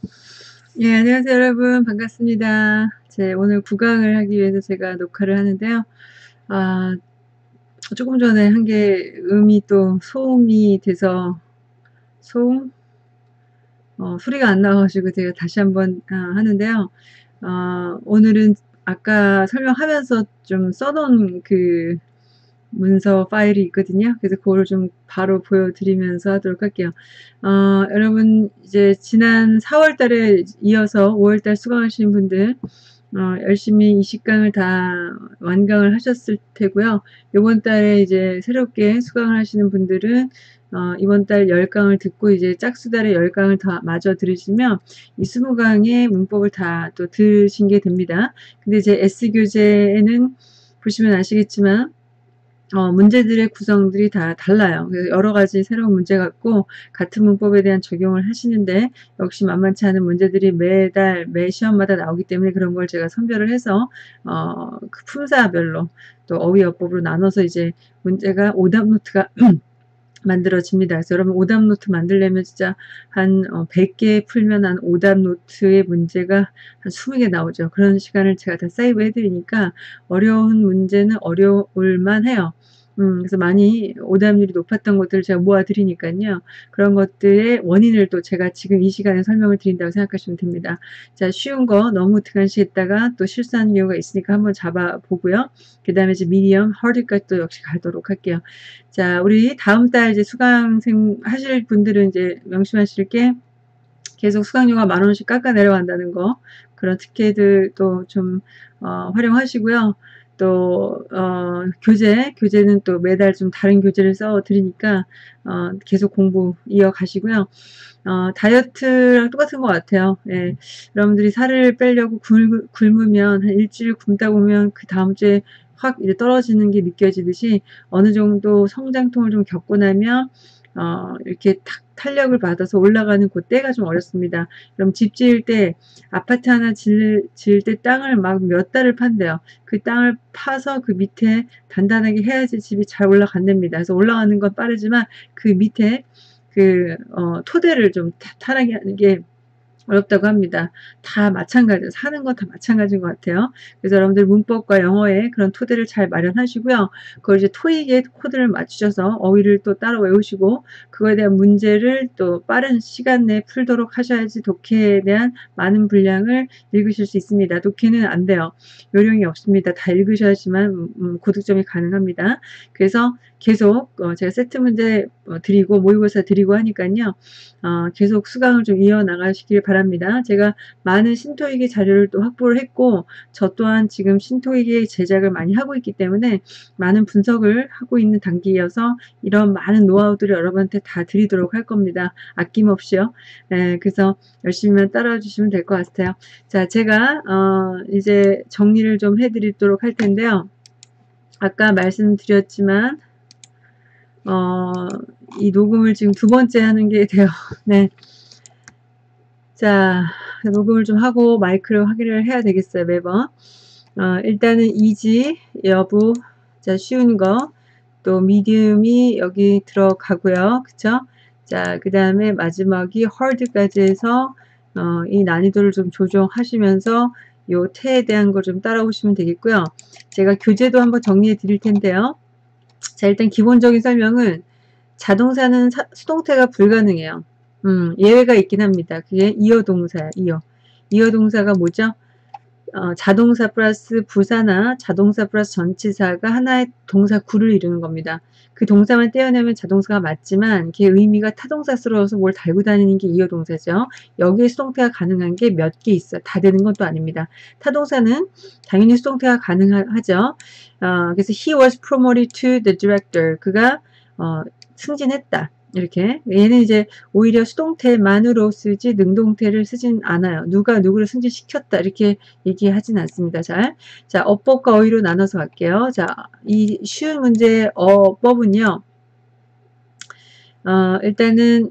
예, 안녕하세요, 여러분. 반갑습니다. 오늘 구강을 하기 위해서 제가 녹화를 하는데요. 아, 조금 전에 한 게 음이 또 소음이 돼서 소음? 소리가 안 나와가지고 제가 다시 한번 하는데요. 오늘은 아까 설명하면서 좀 써놓은 그 문서 파일이 있거든요. 그래서 그거를 좀 바로 보여드리면서 하도록 할게요. 여러분, 이제 지난 4월 달에 이어서 5월 달 수강하신 분들, 열심히 이 식강을 다 완강을 하셨을 테고요. 이번 달에 이제 새롭게 수강을 하시는 분들은 이번 달 10강을 듣고 이제 짝수달에 10강을 다 마저 들으시면 이 20강의 문법을 다 또 들으신 게 됩니다. 근데 이제 S교재에는 보시면 아시겠지만 문제들의 구성들이 다 달라요. 그래서 여러 가지 새로운 문제 갖고 같은 문법에 대한 적용을 하시는데 역시 만만치 않은 문제들이 매달 매 시험마다 나오기 때문에 그런 걸 제가 선별을 해서 그 품사별로 또 어휘어법으로 나눠서 이제 문제가 오답 노트가 만들어집니다. 그래서 여러분 오답 노트 만들려면 진짜 한 100개 풀면 한 오답 노트의 문제가 한 20개 나오죠. 그런 시간을 제가 다 세이브 해드리니까 어려운 문제는 어려울만 해요. 그래서 많이 오답률이 높았던 것들을 제가 모아드리니까요. 그런 것들의 원인을 또 제가 지금 이 시간에 설명을 드린다고 생각하시면 됩니다. 자, 쉬운 거 너무 등한시했다가 또 실수하는 경우가 있으니까 한번 잡아보고요. 그 다음에 이제 미디엄, 하드까지 또 역시 가도록 할게요. 자, 우리 다음 달 이제 수강생 하실 분들은 이제 명심하실 게 계속 수강료가 10,000원씩 깎아 내려간다는 거, 그런 특혜들도 좀 활용하시고요. 또 교재는 또 매달 좀 다른 교재를 써 드리니까 계속 공부 이어가시고요. 다이어트랑 똑같은 것 같아요. 예, 여러분들이 살을 빼려고 굶으면 한 일주일 굶다 보면 그 다음 주에 확 이제 떨어지는 게 느껴지듯이 어느 정도 성장통을 좀 겪고 나면 이렇게 탄력을 받아서 올라가는 그 때가 좀 어렵습니다. 그럼 집 지을 때 아파트 하나 지을 때 땅을 막 몇 달을 판대요. 그 땅을 파서 그 밑에 단단하게 해야지 집이 잘 올라간답니다. 그래서 올라가는 건 빠르지만 그 밑에 그 토대를 좀 탄탄하게 하는 게 어렵다고 합니다. 다 마찬가지예요. 사는 건 다 마찬가지인 것 같아요. 그래서 여러분들 문법과 영어에 그런 토대를 잘 마련하시고요. 그걸 이제 토익에 코드를 맞추셔서 어휘를 또 따로 외우시고 그거에 대한 문제를 또 빠른 시간 내에 풀도록 하셔야지 독해에 대한 많은 분량을 읽으실 수 있습니다. 독해는 안 돼요. 요령이 없습니다. 다 읽으셔야지만 고득점이 가능합니다. 그래서 계속 제가 세트 문제 드리고 모의고사 드리고 하니까요. 계속 수강을 좀 이어나가시길 바랍니다. 제가 많은 신토익의 자료를 또 확보를 했고 저 또한 지금 신토익의 제작을 많이 하고 있기 때문에 많은 분석을 하고 있는 단계여서 이런 많은 노하우들을 여러분한테 다 드리도록 할 겁니다. 아낌없이요. 네, 그래서 열심히만 따라와 주시면 될 것 같아요. 자, 제가 이제 정리를 좀 해드리도록 할 텐데요. 아까 말씀드렸지만 이 녹음을 지금 두 번째 하는 게 돼요. 네. 자, 녹음을 좀 하고 마이크를 확인을 해야 되겠어요, 매번. 일단은 이지, 여부, 자, 쉬운 거, 또 미디움이 여기 들어가고요. 그쵸? 자, 그 다음에 마지막이 hard까지 해서, 이 난이도를 좀 조정하시면서 요 태에 대한 걸 좀 따라오시면 되겠고요. 제가 교재도 한번 정리해 드릴 텐데요. 자, 일단 기본적인 설명은 자동사는 수동태가 불가능해요. 예외가 있긴 합니다. 그게 이어 동사예요. 이어 동사가 뭐죠? 자동사 플러스 부사나 자동사 플러스 전치사가 하나의 동사 구를 이루는 겁니다. 그 동사만 떼어내면 자동사가 맞지만 걔 의미가 타동사스러워서 뭘 달고 다니는 게 이어 동사죠. 여기에 수동태가 가능한 게 몇 개 있어요. 다 되는 것도 아닙니다. 타동사는 당연히 수동태가 가능하죠. 그래서 he was promoted to the director. 그가 승진했다. 이렇게 얘는 이제 오히려 수동태만으로 쓰지 능동태를 쓰진 않아요. 누가 누구를 승진시켰다 이렇게 얘기하진 않습니다. 자, 어법과 어휘로 나눠서 갈게요. 자, 이 쉬운 문제의 어법은요. 일단은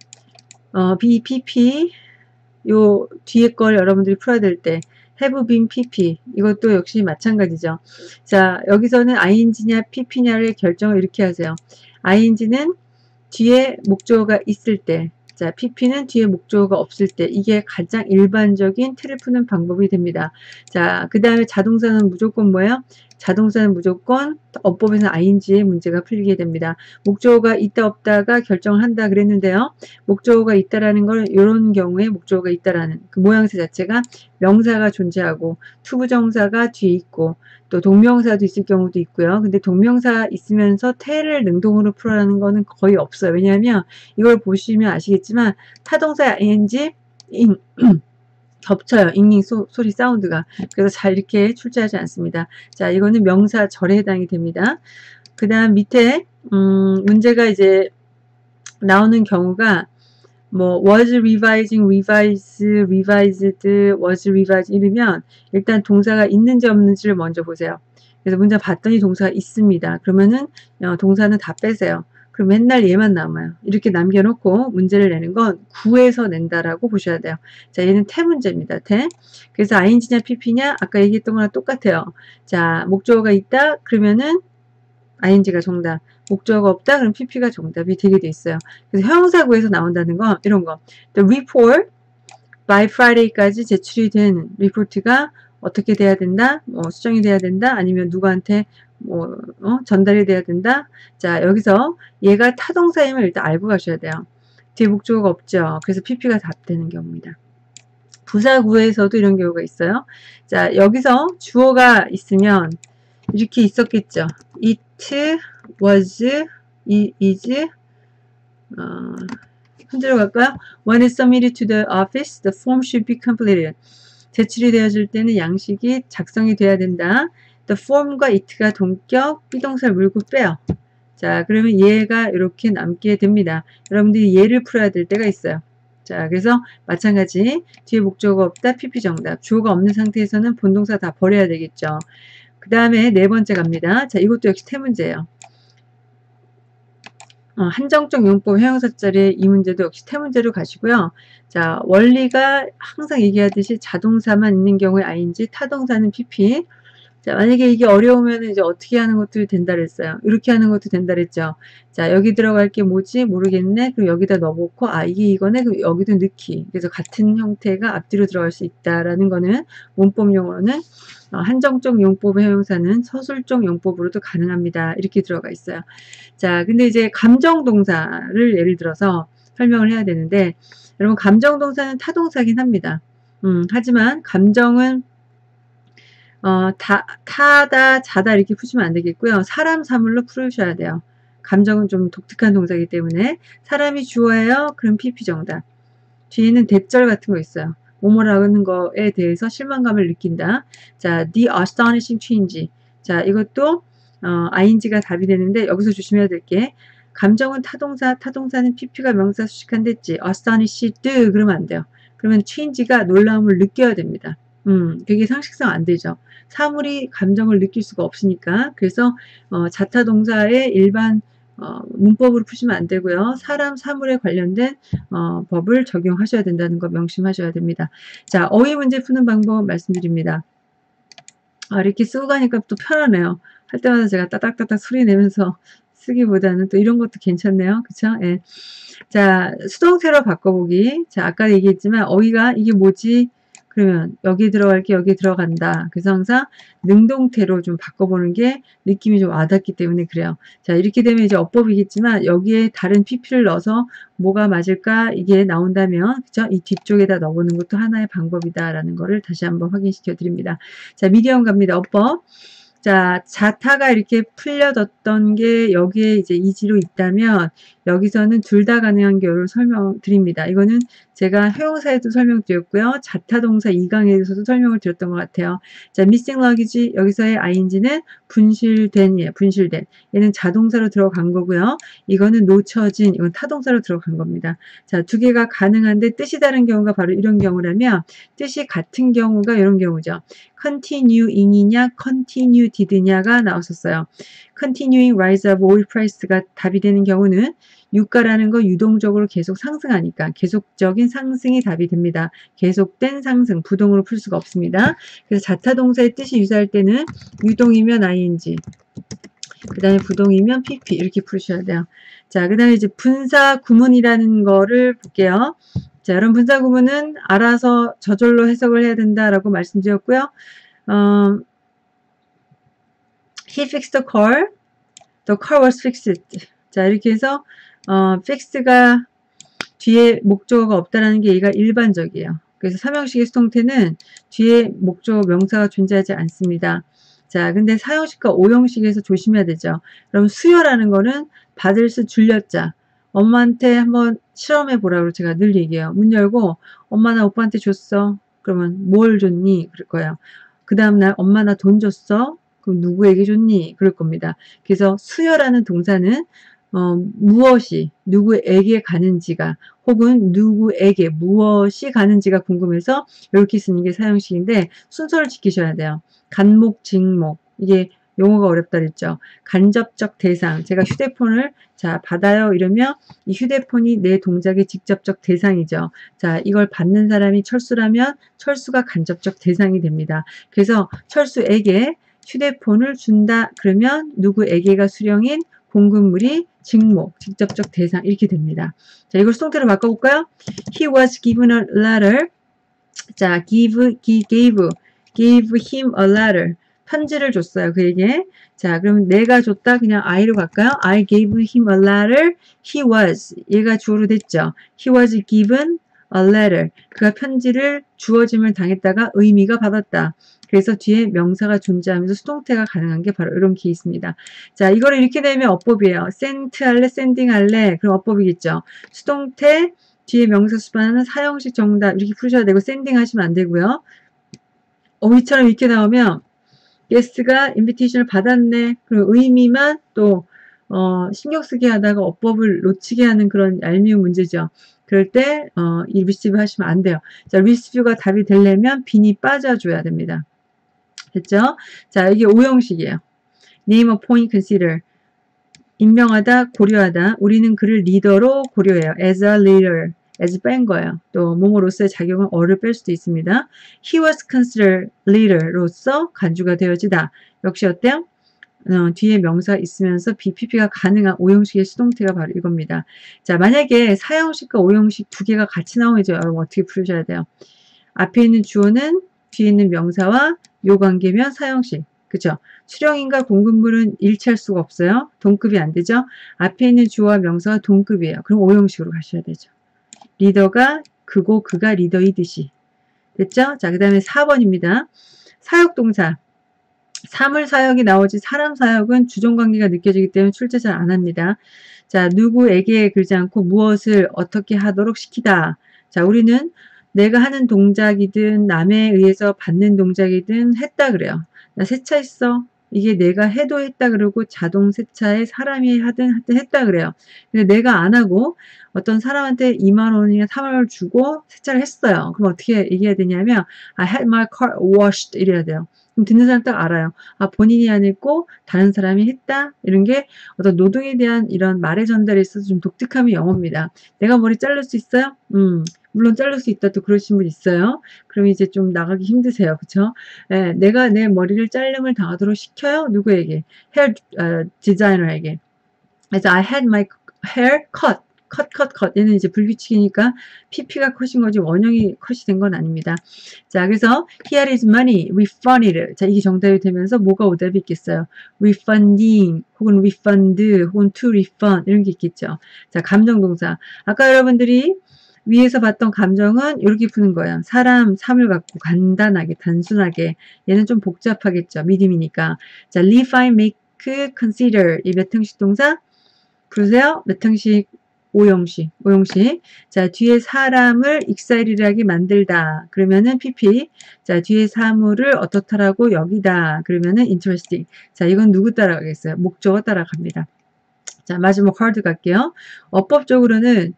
BPP 요 뒤에 걸 여러분들이 풀어야 될 때 have been PP 이것도 역시 마찬가지죠. 자, 여기서는 ing냐 pp냐를 결정을 이렇게 하세요. ing는 뒤에 목적어가 있을 때 자, PP는 뒤에 목적어가 없을 때 이게 가장 일반적인 틀을 푸는 방법이 됩니다. 자, 그 다음에 자동사는 무조건 뭐예요? 자동사는 무조건 어법에서 ing의 문제가 풀리게 됩니다. 목적어가 있다 없다가 결정을 한다 그랬는데요. 목적어가 있다라는 걸 이런 경우에 목적어가 있다라는 그 모양새 자체가 명사가 존재하고 투부정사가 뒤에 있고 또 동명사도 있을 경우도 있고요. 근데 동명사 있으면서 태를 능동으로 풀어라는 거는 거의 없어요. 왜냐하면 이걸 보시면 아시겠지만 타동사 ing 겹쳐요. 잉잉 소리 사운드가. 그래서 잘 이렇게 출제하지 않습니다. 자, 이거는 명사절에 해당이 됩니다. 그 다음 밑에 문제가 이제 나오는 경우가 뭐 was revising, revise, revised, was revised 이러면 일단 동사가 있는지 없는지를 먼저 보세요. 그래서 문제 봤더니 동사가 있습니다. 그러면은 동사는 다 빼세요. 그럼 맨날 얘만 남아요. 이렇게 남겨놓고 문제를 내는 건 구에서 낸다라고 보셔야 돼요. 자, 얘는 태 문제입니다. 태. 그래서 ing냐 pp냐 아까 얘기했던 거랑 똑같아요. 자, 목적어가 있다 그러면은 ing가 정답. 목적어가 없다 그럼 pp가 정답이 되게 돼 있어요. 그래서 형용사구에서 나온다는 건 이런 거. The report by Friday까지 제출이 된 리포트가 어떻게 돼야 된다? 수정이 돼야 된다? 아니면 누구한테 전달이 돼야 된다? 자, 여기서 얘가 타동사임을 일단 알고 가셔야 돼요. 뒤에 목적어가 없죠. 그래서 pp가 답되는 경우입니다. 부사구에서도 이런 경우가 있어요. 자, 여기서 주어가 있으면 이렇게 있었겠죠. It was, is, 흔들어 갈까요? When it's submitted to the office, the form should be completed. 제출이 되어질 때는 양식이 작성이 돼야 된다. The form과 it가 동격, 비동사를 물고 빼요. 자, 그러면 얘가 이렇게 남게 됩니다. 여러분들이 얘를 풀어야 될 때가 있어요. 자, 그래서 마찬가지 뒤에 목적어가 없다, pp 정답. 주어가 없는 상태에서는 본동사 다 버려야 되겠죠. 그 다음에 네 번째 갑니다. 자, 이것도 역시 태문제예요. 한정적 용법 형용사절의 이 문제도 역시 태문제로 가시고요. 자, 원리가 항상 얘기하듯이 자동사만 있는 경우에 ing, 타동사는 pp. 자, 만약에 이게 어려우면 이제 어떻게 하는 것도 된다 그랬어요. 이렇게 하는 것도 된다 그랬죠. 자, 여기 들어갈 게 뭐지? 모르겠네. 그럼 여기다 넣어놓고, 이게 이거네. 그럼 여기도 넣기. 그래서 같은 형태가 앞뒤로 들어갈 수 있다라는 거는 문법 용어로는 한정적 용법의 형용사는 서술적 용법으로도 가능합니다. 이렇게 들어가 있어요. 자, 근데 이제 감정동사를 예를 들어서 설명을 해야 되는데, 여러분, 감정동사는 타동사긴 합니다. 하지만 감정은 타다, 자다 이렇게 푸시면 안 되겠고요. 사람, 사물로 풀으셔야 돼요. 감정은 좀 독특한 동사이기 때문에 사람이 주어예요. 그럼 pp 정답. 뒤에는 대절 같은 거 있어요. 뭐뭐라는 거에 대해서 실망감을 느낀다. 자, the astonishing change. 자, 이것도 ing가 답이 되는데 여기서 조심해야 될 게 감정은 타동사, 타동사는 pp가 명사 수식한댔지. astonishing 그러면 안 돼요. 그러면 change가 놀라움을 느껴야 됩니다. 그게 상식상 안 되죠. 사물이 감정을 느낄 수가 없으니까. 그래서 자타동사의 일반 문법으로 푸시면 안 되고요. 사람, 사물에 관련된 법을 적용하셔야 된다는 거 명심하셔야 됩니다. 자, 어휘 문제 푸는 방법 말씀드립니다. 이렇게 쓰고 가니까 또 편하네요. 할 때마다 제가 따닥따닥 소리 내면서 쓰기보다는 또 이런 것도 괜찮네요. 그쵸? 예. 자, 수동태로 바꿔보기. 자, 아까 얘기했지만 어휘가 이게 뭐지? 그러면 여기 들어갈 게 여기 들어간다. 그래서 항상 능동태로 좀 바꿔보는 게 느낌이 좀 와닿기 때문에 그래요. 자, 이렇게 되면 이제 어법이겠지만 여기에 다른 pp를 넣어서 뭐가 맞을까 이게 나온다면 그죠? 이 뒤쪽에다 넣어보는 것도 하나의 방법이다라는 거를 다시 한번 확인시켜 드립니다. 자, 미디엄 갑니다. 어법. 자, 자타가 이렇게 풀려졌던 게 여기에 이제 이지로 있다면 여기서는 둘 다 가능한 경우를 설명드립니다. 이거는 제가 형용사에도 설명드렸고요. 자타동사 2강에서도 설명을 드렸던 것 같아요. 자, missing luggage 여기서의 ing는 분실된이에요. 분실된. 얘는 자동사로 들어간 거고요. 이거는 놓쳐진, 이건 타동사로 들어간 겁니다. 자, 두 개가 가능한데 뜻이 다른 경우가 바로 이런 경우라면 뜻이 같은 경우가 이런 경우죠. continuing이냐 continued냐가 나왔었어요. continuing rise of oil price가 답이 되는 경우는 유가라는 거 유동적으로 계속 상승하니까 계속적인 상승이 답이 됩니다. 계속된 상승, 부동으로 풀 수가 없습니다. 그래서 자타동사의 뜻이 유사할 때는 유동이면 ing, 그 다음에 부동이면 pp 이렇게 풀으셔야 돼요. 자, 그 다음에 이제 분사 구문이라는 거를 볼게요. 자, 여러분 분사 구문은 알아서 저절로 해석을 해야 된다라고 말씀드렸고요. He fixed the car. The car was fixed. 자, 이렇게 해서 fixed가 뒤에 목적어가 없다라는 게 얘가 일반적이에요. 그래서 삼형식의 수동태는 뒤에 목적어 명사가 존재하지 않습니다. 자, 근데 사형식과 오형식에서 조심해야 되죠. 그럼 수여라는 거는 받을 수 줄였자. 엄마한테 한번 실험해 보라고 제가 늘 얘기해요. 문 열고 엄마 나 오빠한테 줬어. 그러면 뭘 줬니? 그럴 거예요. 그 다음날 엄마 나 돈 줬어. 그럼 누구에게 줬니? 그럴 겁니다. 그래서 수여라는 동사는 무엇이 누구에게 가는지가 혹은 누구에게 무엇이 가는지가 궁금해서 이렇게 쓰는 게 사형식인데 순서를 지키셔야 돼요. 간목, 직목 이게 용어가 어렵다 그랬죠. 간접적 대상 제가 휴대폰을 자 받아요 이러면 이 휴대폰이 내 동작의 직접적 대상이죠. 자 이걸 받는 사람이 철수라면 철수가 간접적 대상이 됩니다. 그래서 철수에게 휴대폰을 준다 그러면 누구에게가 수령인 공급물이 직목, 직접적 대상 이렇게 됩니다. 자, 이걸 수동태로 바꿔볼까요? He was given a letter. 자, gave him a letter. 편지를 줬어요. 그에게. 자, 그럼 내가 줬다 그냥 I로 갈까요? I gave him a letter. He was. 얘가 주어로 됐죠. He was given a letter. 그가 편지를 주어짐을 당했다가 의미가 받았다. 그래서 뒤에 명사가 존재하면서 수동태가 가능한 게 바로 이런 케이스입니다. 자, 이거를 이렇게 되면 어법이에요. sent 할래, sending 할래. 그럼 어법이겠죠. 수동태 뒤에 명사 수반하는 사형식 정답 이렇게 푸셔야 되고 sending 하시면 안 되고요. 이처럼 이렇게 나오면 guest가 invitation을 받았네. 그리고 의미만 또 신경 쓰게 하다가 어법을 놓치게 하는 그런 얄미운 문제죠. 그럴 때 이 receive 하시면 안 돼요. 자, receive가 답이 되려면 빈이 빠져줘야 됩니다. 됐죠? 자, 이게 오형식이에요. name, appoint, consider. 임명하다, 고려하다. 우리는 그를 리더로 고려해요. as a leader. as 뺀 거예요. 또 뭐뭐로서의 작용은 어를 뺄 수도 있습니다. he was considered leader로서 간주가 되어지다. 역시 어때요? 뒤에 명사가 있으면서 BPP가 가능한 오형식의 수동태가 바로 이겁니다. 자, 만약에 사형식과 오형식 두 개가 같이 나오면 여러분 어떻게 풀으셔야 돼요? 앞에 있는 주어는 뒤에 있는 명사와 요 관계면 사형식. 그죠? 수령인과 공급물은 일치할 수가 없어요. 동급이 안 되죠? 앞에 있는 주어와 명사가 동급이에요. 그럼 오형식으로 가셔야 되죠. 리더가 그고 그가 리더이듯이. 됐죠? 자, 그 다음에 4번입니다. 사역동사. 사물 사역이 나오지 사람 사역은 주종관계가 느껴지기 때문에 출제 잘 안 합니다. 자, 누구에게 그러지 않고 무엇을 어떻게 하도록 시키다. 자, 우리는 내가 하는 동작이든 남에 의해서 받는 동작이든 했다 그래요. 나 세차했어. 이게 내가 해도 했다 그러고 자동 세차에 사람이 하든 했다 그래요. 근데 내가 안 하고 어떤 사람한테 2만 원이나 3만 원을 주고 세차를 했어요. 그럼 어떻게 얘기해야 되냐면 I had my car washed 이래야 돼요. 그럼 듣는 사람 딱 알아요. 아, 본인이 안 했고 다른 사람이 했다? 이런 게 어떤 노동에 대한 이런 말의 전달에 있어서 좀 독특함이 영어입니다. 내가 머리 자를 수 있어요? 물론 자를 수 있다 또 그러신 분 있어요. 그럼 이제 좀 나가기 힘드세요. 그쵸? 예, 내가 내 머리를 자름을 당하도록 시켜요? 누구에게? 헤어 디자이너에게. 그래서 I had my hair cut. 컷. 얘는 이제 불규칙이니까 PP가 컷인 거지 원형이 컷이 된 건 아닙니다. 자, 그래서 here is money, refunded. 자, 이게 정답이 되면서 뭐가 오답이 있겠어요? refunding, 혹은 refund, 혹은 to refund 이런 게 있겠죠. 자, 감정동사. 아까 여러분들이 위에서 봤던 감정은 이렇게 푸는 거예요. 사람, 삶을 갖고 간단하게, 단순하게. 얘는 좀 복잡하겠죠. 미디미니까. 자, refine, make, consider. 이 몇 형식 동사? 부르세요. 몇 형식? 오형식. 자, 뒤에 사람을 익사이리하게 만들다. 그러면은 PP. 자, 뒤에 사물을 어떻다라고 여기다. 그러면은 interesting. 자, 이건 누구 따라가겠어요? 목적어 따라갑니다. 자, 마지막 hard 갈게요. 어법적으로는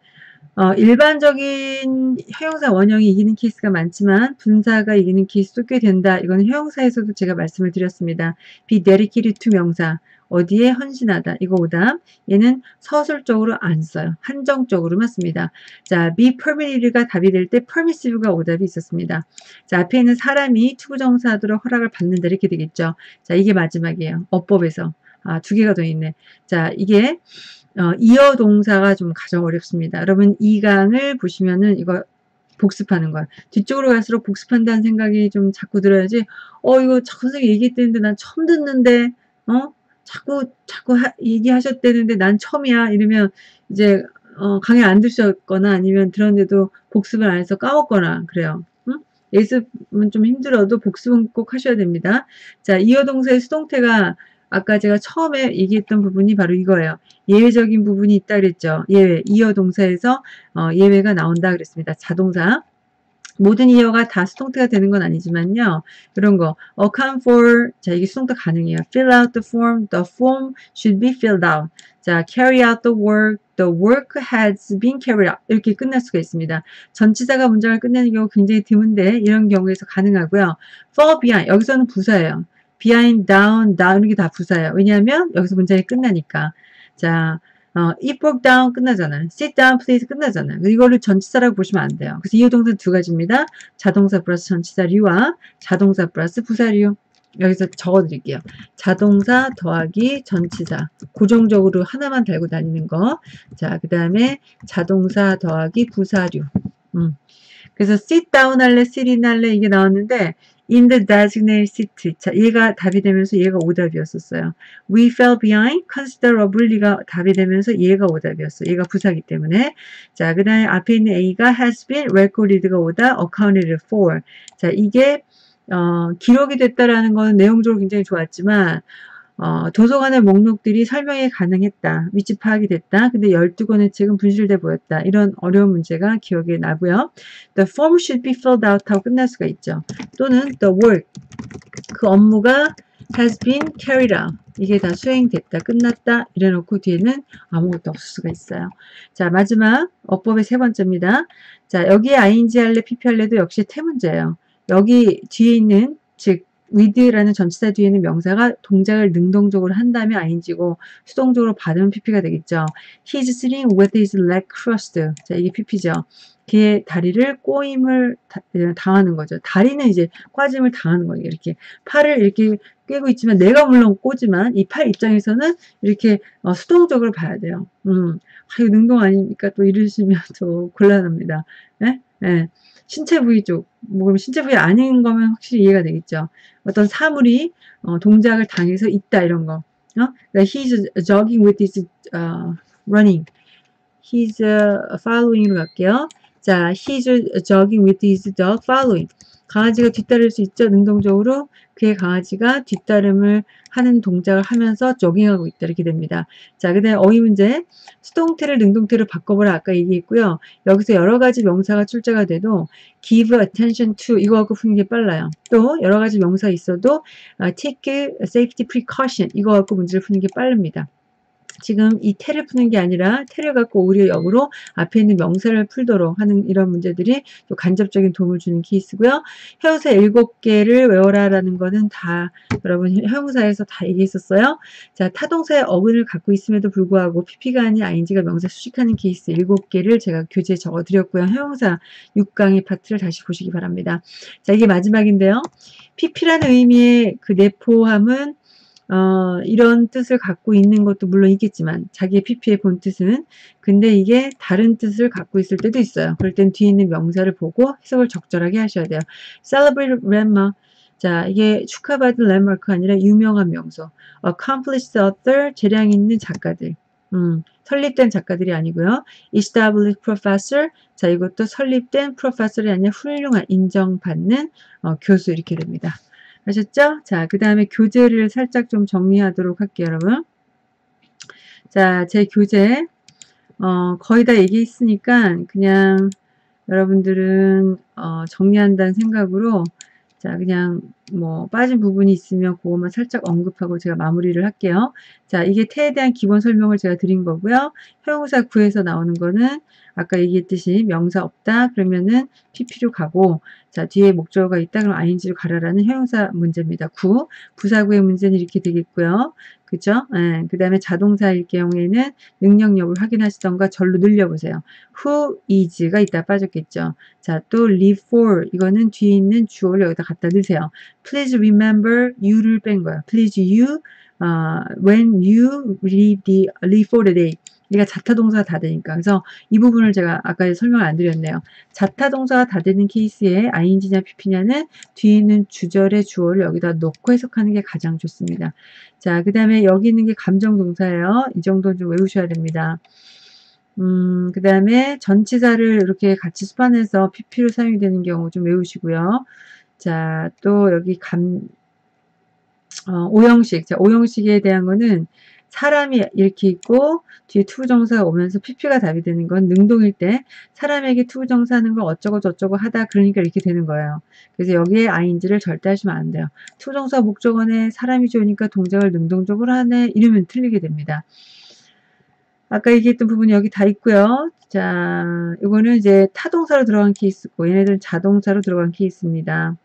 일반적인 형용사 원형이 이기는 케이스가 많지만 분사가 이기는 케이스도 꽤 된다. 이거는 형용사에서도 제가 말씀을 드렸습니다. be dedicated to 명사. 어디에 헌신하다. 이거 오답. 얘는 서술적으로 안 써요. 한정적으로만 씁니다. 자, be permitted가 답이 될 때 permissive가 오답이 있었습니다. 자, 앞에 있는 사람이 투부정사하도록 허락을 받는다. 이렇게 되겠죠. 자, 이게 마지막이에요. 어법에서. 아, 두 개가 더 있네. 자, 이게 이어 동사가 좀 가장 어렵습니다. 여러분 2강을 보시면은 이거 복습하는 거야. 뒤쪽으로 갈수록 복습한다는 생각이 좀 자꾸 들어야지. 이거 선생님 얘기했는데 난 처음 듣는데, 자꾸 얘기하셨대는데 난 처음이야. 이러면 이제 강의 안 들으셨거나 아니면 들었는데도 복습을 안 해서 까먹거나 그래요. 응? 예습은 좀 힘들어도 복습은 꼭 하셔야 됩니다. 자, 이어 동사의 수동태가 아까 제가 처음에 얘기했던 부분이 바로 이거예요. 예외적인 부분이 있다 그랬죠. 예외, 이어 동사에서 예외가 나온다 그랬습니다. 자동사. 모든 이어가 다 수동태가 되는 건 아니지만요. 이런 거, account for, 자, 이게 수동태 가능해요. fill out the form should be filled out. 자, carry out the work has been carried out. 이렇게 끝날 수가 있습니다. 전치사가 문장을 끝내는 경우 굉장히 드문데, 이런 경우에서 가능하고요. fall behind, 여기서는 부사예요. behind, down 이런 게 다 부사예요. 왜냐하면 여기서 문장이 끝나니까. 자, it broke down 끝나잖아요. sit down please 끝나잖아요. 이거를 전치사라고 보시면 안 돼요. 그래서 이어 동사 두 가지입니다. 자동사 플러스 전치사류와 자동사 플러스 부사류. 여기서 적어드릴게요. 자동사 더하기 전치사. 고정적으로 하나만 달고 다니는 거. 자, 그 다음에 자동사 더하기 부사류. 그래서 sit down 할래, sit in 할래 이게 나왔는데 in the designated seat. 자, 얘가 답이 되면서 얘가 오답이었었어요. We fell behind considerably가 답이 되면서 얘가 오답이었어요. 얘가 부사기 때문에. 자, 그 다음에 앞에 있는 A가 has been recorded가 오답, accounted for. 자, 이게 기록이 됐다라는 거는 내용적으로 굉장히 좋았지만 도서관의 목록들이 설명이 가능했다. 위치 파악이 됐다. 근데 12권의 책은 분실돼 보였다. 이런 어려운 문제가 기억에 나고요. The form should be filled out 하고 끝날 수가 있죠. 또는 the work, 그 업무가 has been carried out. 이게 다 수행됐다, 끝났다 이래놓고 뒤에는 아무것도 없을 수가 있어요. 자, 마지막 어법의 세 번째입니다. 자, 여기에 ing 할래, pp 할래도 역시 태문제예요. 여기 뒤에 있는 즉 with라는 전치사 뒤에 있는 명사가 동작을 능동적으로 한 다음에 ing고 수동적으로 받으면 pp가 되겠죠. He's sitting with his leg crossed. 자, 이게 pp죠. 그의 다리를 꼬임을 당하는 거죠. 다리는 이제 꽈짐을 당하는 거예요. 이렇게 팔을 이렇게 꿰고 있지만 내가 물론 꼬지만 이 팔 입장에서는 이렇게 수동적으로 봐야 돼요. 이거 능동 아닙니까? 또 이러시면 또 곤란합니다. 네? 네. 신체 부위 쪽, 뭐 신체 부위 아닌 거면 확실히 이해가 되겠죠. 어떤 사물이 동작을 당해서 있다 이런 거. 그러니까 he's jogging with his running. He's following으로 갈게요. 자, he's jogging with his dog following. 강아지가 뒤따를 수 있죠. 능동적으로 그의 강아지가 뒤따름을 하는 동작을 하면서 조깅하고 있다 이렇게 됩니다. 자, 그 다음에 어휘 문제. 수동태를 능동태로 바꿔보라 아까 얘기했고요. 여기서 여러 가지 명사가 출제가 돼도 give attention to 이거 갖고 푸는 게 빨라요. 또 여러 가지 명사 있어도 take safety precaution 이거 갖고 문제를 푸는 게 빠릅니다. 지금 이 태를 푸는 게 아니라 태를 갖고 오히려 역으로 앞에 있는 명사를 풀도록 하는 이런 문제들이 또 간접적인 도움을 주는 케이스고요. 형용사 7개를 외워라라는 거는 다 여러분 형용사에서 다 얘기했었어요. 자, 타동사의 어근을 갖고 있음에도 불구하고 pp가 아닌 ing가 명사 수식하는 케이스 7개를 제가 교재에 적어드렸고요. 형용사 6강의 파트를 다시 보시기 바랍니다. 자, 이게 마지막인데요. pp라는 의미의 그 내포함은 이런 뜻을 갖고 있는 것도 물론 있겠지만 자기의 pp의 본 뜻은 근데 이게 다른 뜻을 갖고 있을 때도 있어요. 그럴 땐 뒤에 있는 명사를 보고 해석을 적절하게 하셔야 돼요. Celebrate landmark. 자, 이게 축하받은 랜마크가 아니라 유명한 명소. Accomplished author, 재량 있는 작가들. 설립된 작가들이 아니고요. Established professor. 자, 이것도 설립된 professor이 아니라 훌륭한 인정받는 교수 이렇게 됩니다. 아셨죠? 자, 그 다음에 교재를 살짝 좀 정리하도록 할게요, 여러분. 자, 제 교재, 거의 다 얘기했으니까, 그냥, 여러분들은, 정리한다는 생각으로, 자, 그냥, 뭐, 빠진 부분이 있으면 그것만 살짝 언급하고 제가 마무리를 할게요. 자, 이게 태에 대한 기본 설명을 제가 드린 거고요. 형용사 구에서 나오는 거는, 아까 얘기했듯이 명사 없다 그러면은 pp로 가고 자 뒤에 목적어가 있다 그럼 ing로 가라라는 형용사 문제입니다. 9 부사구의 문제는 이렇게 되겠고요. 그죠? 예, 그 다음에 자동사일 경우에는 능력 여부를 확인하시던가 절로 늘려보세요. who is가 있다 빠졌겠죠. 자 또 live for 이거는 뒤에 있는 주어를 여기다 갖다 넣으세요. please remember you를 뺀 거예요. please you when you leave for the day 얘가 자타 동사가 다 되니까. 그래서 이 부분을 제가 아까 설명을 안 드렸네요. 자타 동사가 다 되는 케이스에 ing냐 pp냐는 뒤에 있는 주절의 주어를 여기다 넣고 해석하는 게 가장 좋습니다. 자, 그 다음에 여기 있는 게 감정 동사예요. 이 정도는 좀 외우셔야 됩니다. 그 다음에 전치사를 이렇게 같이 수반해서 pp로 사용이 되는 경우 좀 외우시고요. 자, 또 여기 오형식. 자, 오형식에 대한 거는 사람이 이렇게 있고 뒤에 투부정사가 오면서 pp가 답이 되는 건 능동일 때 사람에게 투부정사 하는 걸 어쩌고 저쩌고 하다 그러니까 이렇게 되는 거예요. 그래서 여기에 ing를 절대 하시면 안 돼요. 투부정사 목적어네 사람이 좋으니까 동작을 능동적으로 하네 이러면 틀리게 됩니다. 아까 얘기했던 부분이 여기 다 있고요. 자, 이거는 이제 타동사로 들어간 케이스고 얘네들은 자동사로 들어간 케이스입니다.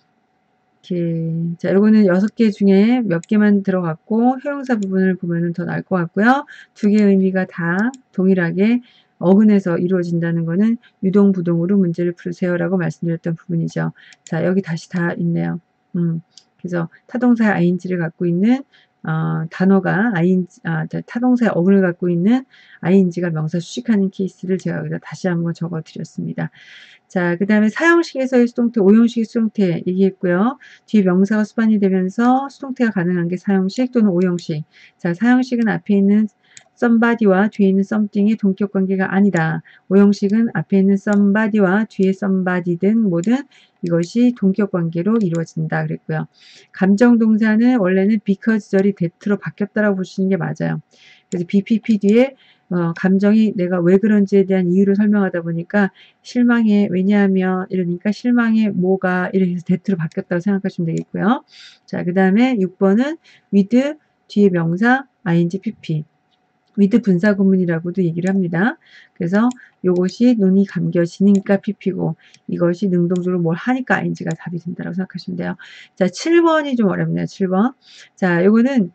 이렇게. 자, 요거는 6개 중에 몇 개만 들어갔고 형용사 부분을 보면은 더 나을 것 같고요. 두 개의 의미가 다 동일하게 어근에서 이루어진다는 거는 유동 부동으로 문제를 풀으세요라고 말씀드렸던 부분이죠. 자, 여기 다시 다 있네요. 그래서 타동사의 ing를 갖고 있는 단어가 타동사의 어근을 갖고 있는 ing가 명사 수식하는 케이스를 제가 여기다 다시 한번 적어 드렸습니다. 자, 그 다음에 사형식에서의 수동태, 오형식의 수동태 얘기했고요. 뒤에 명사가 수반이 되면서 수동태가 가능한 게 사형식 또는 오형식. 자, 사형식은 앞에 있는 somebody와 뒤에 있는 something의 동격 관계가 아니다. 오형식은 앞에 있는 somebody와 뒤에 somebody든 뭐든 이것이 동격 관계로 이루어진다 그랬고요. 감정 동사는 원래는 because 절이 that로 바뀌었다라고 보시는 게 맞아요. 그래서 BPP 뒤에 감정이 내가 왜 그런지에 대한 이유를 설명하다 보니까 실망해 왜냐하면 이러니까 실망해 뭐가 이렇게 해서 that로 바뀌었다고 생각하시면 되겠고요. 자, 그 다음에 6번은 with 뒤에 명사 ing pp with 분사 구문이라고도 얘기를 합니다. 그래서 요것이 눈이 감겨지니까 pp고 이것이 능동적으로 뭘 하니까 ing가 답이 된다고 생각하시면 돼요. 자, 7번이 좀 어렵네요. 7번. 자, 요거는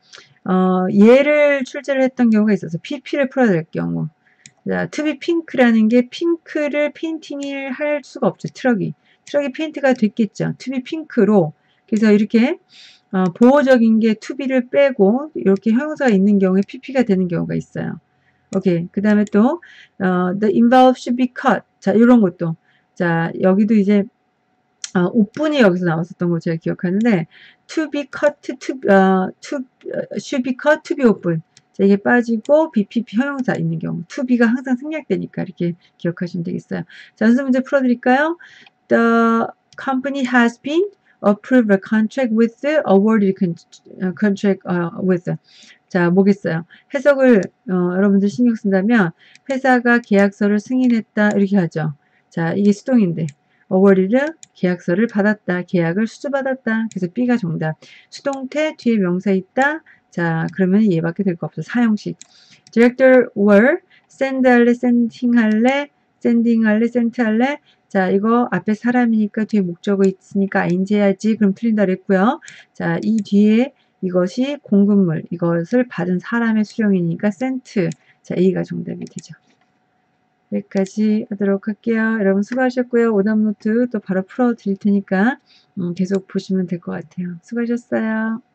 얘를 출제를 했던 경우가 있어서 pp를 풀어야 될 경우. 자, to be pink라는 게 핑크를 페인팅을 할 수가 없죠. 트럭이 페인트가 됐겠죠. to be pink로. 그래서 이렇게 보호적인 게 to be를 빼고 이렇게 형용사가 있는 경우에 pp가 되는 경우가 있어요. 오케이. 그 다음에 또 the involved should be cut. 자, 이런 것도. 자, 여기도 이제 오픈이 여기서 나왔었던 거 제가 기억하는데 to be cut, should be cut, to be open. 자, 이게 빠지고 BPP 형용사 있는 경우 to be가 항상 생략되니까 이렇게 기억하시면 되겠어요. 자, 연습 문제 풀어드릴까요? The company has been approved a contract with the awarded contract with. 자, 뭐겠어요? 해석을 여러분들 신경 쓴다면 회사가 계약서를 승인했다 이렇게 하죠. 자, 이게 수동인데 awarded 계약서를 받았다. 계약을 수주받았다. 그래서 B가 정답. 수동태 뒤에 명사 있다. 자, 그러면 얘밖에 될 거 없어. 사형식. Director were send 할래, sending 할래, sending 할래, sent 할래. 자, 이거 앞에 사람이니까 뒤에 목적어 있으니까 ing 해야지. 그럼 틀린다 그랬고요. 자, 이 뒤에 이것이 공급물, 이것을 받은 사람의 수령이니까 sent. 자, A가 정답이 되죠. 여기까지 하도록 할게요. 여러분 수고하셨고요. 오답노트 또 바로 풀어 드릴 테니까 계속 보시면 될 것 같아요. 수고하셨어요.